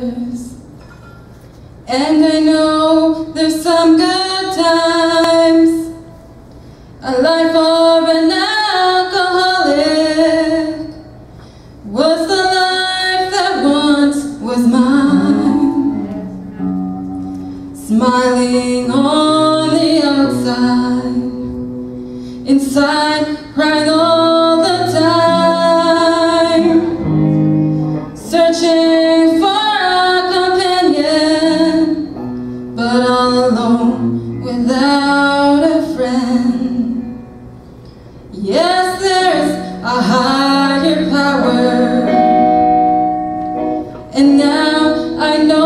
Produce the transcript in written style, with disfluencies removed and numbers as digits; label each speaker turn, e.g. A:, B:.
A: others. And I know there's some good times. A life of an alcoholic was the life that once was mine. Smiling on the outside, inside crying all the time, searching for a companion, but all alone without a friend. Yes, there's a higher power, and now I know